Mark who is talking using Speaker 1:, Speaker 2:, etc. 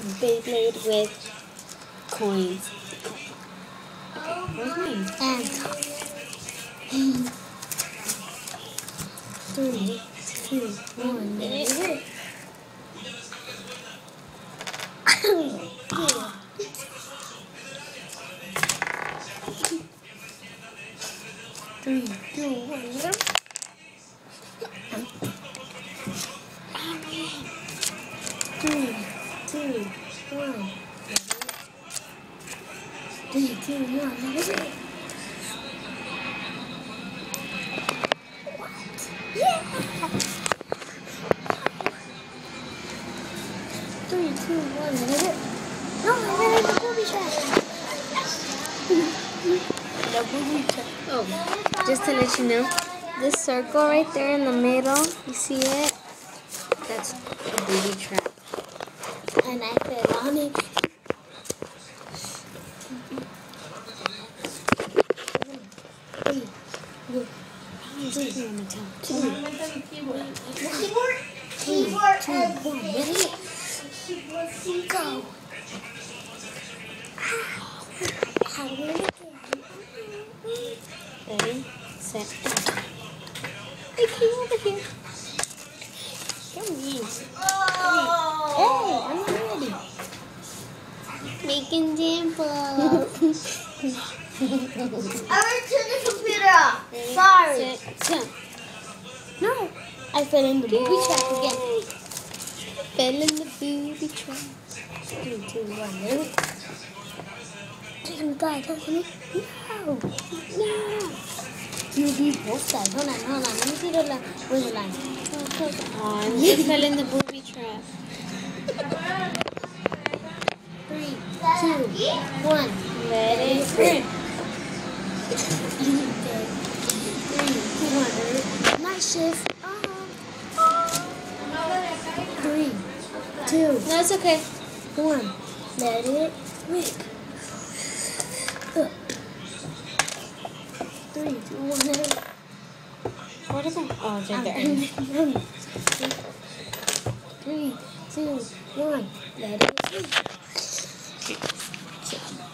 Speaker 1: Beyblade with coins. Where's mine?
Speaker 2: And 3, 2, 1. There it is. 3, 2, 1. 3, 2, 1. 3, 2, 1. Let it. What? Yeah! 3, 2, 1. Let it. No, I ran in the booby trap. The booby trap.
Speaker 1: Oh, just to let you know, this circle right there in the middle, you see it? That's a booby trap.
Speaker 2: And I fell on it. 3, 2, 1. Ready? Go.
Speaker 1: Ready, set, go. Hey, come over here. Come here.
Speaker 2: Hey, I'm not ready.
Speaker 1: Making dimples.
Speaker 3: I went to the computer. Sorry.
Speaker 1: Set, go.
Speaker 2: No, I fell in the booby trap again.
Speaker 1: Fell in the booby trap.
Speaker 2: 3, 2, 1. Ready? God, help me. No.
Speaker 1: No.
Speaker 2: You be both sides. Hold on. Let me see the line. Where's the line?
Speaker 1: Oh, I just fell in the booby trap.
Speaker 2: 3, 2, 1.
Speaker 1: Let it
Speaker 2: Three, 2, 1. Night shift. 3, 2,
Speaker 1: No, it's okay.
Speaker 2: 1. Let it rip. 3, 2, 1. Let it.
Speaker 1: What is it? Oh, it's right there.
Speaker 2: 3, 2, 1. Let it rip.